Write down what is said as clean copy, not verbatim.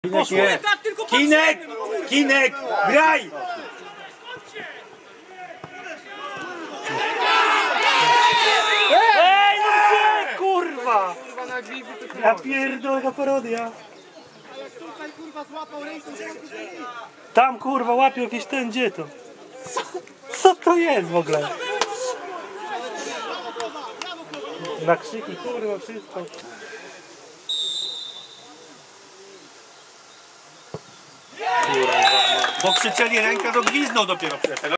Kinek, Kinek, Kinek, graj! Ej, no gdzie, kurwa! Ja pierdolę, jaka parodia. Tam kurwa łapią jakiś ten, gdzie to? Co to jest w ogóle? Na krzyki, kurwa, wszystko. Bo krzyczeli rękę, to gwizdnął dopiero przed.